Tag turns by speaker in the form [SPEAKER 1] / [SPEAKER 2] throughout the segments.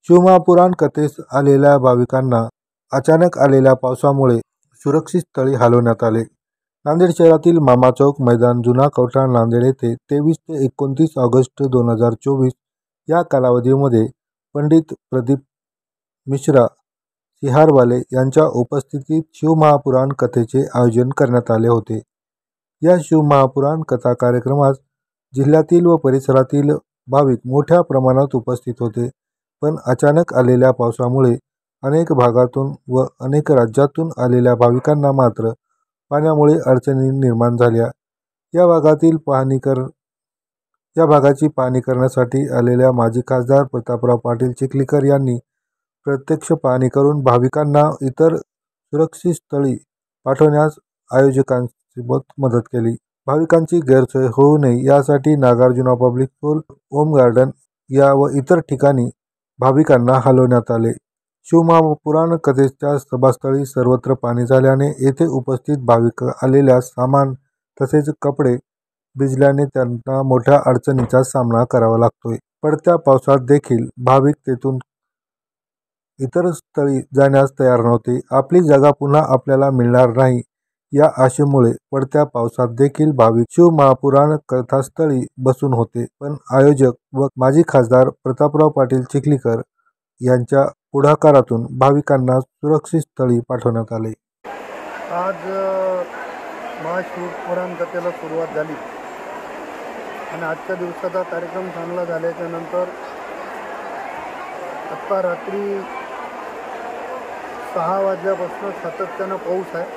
[SPEAKER 1] शिवमहापुराण कथेस आलेल्या भाविकांना अचानक आलेल्या पावसामुळे सुरक्षित स्थळी हलवण्यात आले. नांदेड शहरातील मामा चौक मैदान, जुना कवठा, नांदेड येथे 23 ते 29 ऑगस्ट 2024 या कालावधीमध्ये पंडित प्रदीप मिश्रा सिहारवाले यांच्या उपस्थितीत शिवमहापुराण कथेचे आयोजन करण्यात आले होते. या शिवमहापुराण कथा कार्यक्रमास जिल्ह्यातील व परिसरातील भाविक मोठ्या प्रमाणात उपस्थित होते. पण अचानक आलेल्या पावसामुळे अनेक भागातून व अनेक राज्यातून आलेल्या भाविकांना मात्र पाण्यामुळे अडचणी निर्माण झाल्या. या भागाची पाहणी करण्यासाठी आलेल्या माजी खासदार प्रतापराव पाटील चिखलीकर यांनी प्रत्यक्ष पाहणी करून भाविकांना इतर सुरक्षित स्थळी पाठवण्यास आयोजकांसोबत मदत केली. भाविकांची गैरसोय होऊ नये यासाठी Nagarjuna public school, Om garden या व इतर ठिकाणी भाविकांना हलवण्यात आले. शिवमहापुराण कथेच्या सभास्थळी सर्वत्र पाणी झाल्याने येथे उपस्थित भाविक आलेल्या सामान तसेच कपडे भिजल्याने त्यांना मोठ्या अडचणीचा सामना करावा लागतोय. पडत्या पावसात देखील भाविक तेथून इतर स्थळी जाण्यास तयार नव्हते. आपली जागा पुन्हा आपल्याला मिळणार नाही या आशेमुळे पडत्या पावसात देखील भाविक शिवमहापुराण कथास्थळी बसून होते. पण आयोजक व माजी खासदार प्रतापराव पाटील चिखलीकर यांच्या पुढाकारातून भाविकांना सुरक्षित स्थळी पाठवण्यात आले.
[SPEAKER 2] आज महाशिवपुराण कथेला सुरुवात झाली आणि आजच्या दिवसाचा कार्यक्रम चांगला झाल्याच्या नंतर आत्ता रात्री 6 वाजल्यापासून सातत्यानं पाऊस आहे.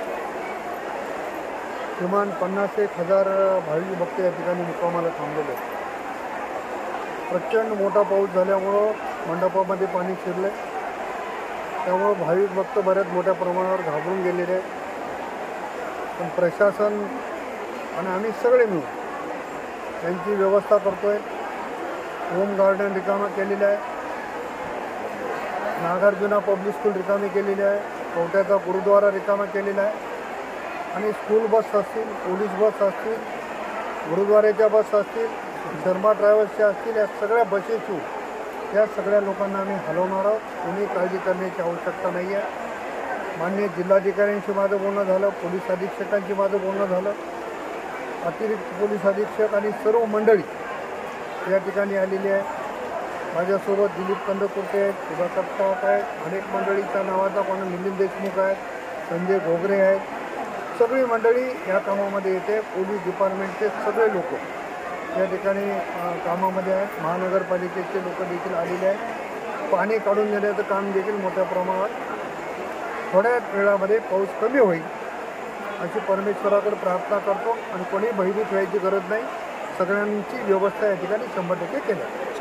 [SPEAKER 2] किमान 50,000 भाविक भक्त या ठिकाणी मुक्कामाला थांबलेले आहेत. प्रचंड मोठा पाऊस झाल्यामुळं मंडपामध्ये पाणी शिरले, त्यामुळं भाविक भक्त बऱ्याच मोठ्या प्रमाणावर घाबरून गेलेले आहेत. पण प्रशासन आणि आम्ही सगळे मिळून त्यांची व्यवस्था करतोय. होम गार्डन रिकामा केलेलं आहे, नागार्जुना पब्लिक स्कूल रिकामी केलेली आहे, कवठ्याचा गुरुद्वारा रिकामा केलेला आहे आणि स्कूल बस असतील, पोलीस बस असतील, गुरुद्वाऱ्याच्या बस असतील, शर्मा ट्रॅव्हल्सच्या असतील, या सगळ्या बसेस या सगळ्या लोकांना आम्ही हलवणार आहोत. कोणी काळजी करण्याची आवश्यकता नाही आहे. माननीय जिल्हाधिकाऱ्यांशी माझं बोलणं झालं, पोलीस अधीक्षकांशी माझं बोलणं झालं, अतिरिक्त पोलीस अधीक्षक आणि सर्व मंडळी या ठिकाणी आलेली आहे. माझ्यासोबत दिलीप कंदकुर्ते आहेत, सुधाकर टाक आहेत, अनेक मंडळीच्या नावाचा कोण मिलिंद देशमुख आहेत, संजय घोगरे आहेत, सगळी मंडळी या कामामध्ये येते. पोलीस डिपार्टमेंटचे सगळे लोक या ठिकाणी कामामध्ये आहेत. महानगरपालिकेचे लोक देखील आलेले आहेत. पाणी काढून देण्याचं काम देखील मोठ्या प्रमाणात थोड्या वेळामध्ये पाऊस कमी होईल अशी परमेश्वराकडे प्रार्थना करतो आणि कोणी भयभीत व्हायची गरज नाही. सगळ्यांची व्यवस्था या ठिकाणी 100% केली.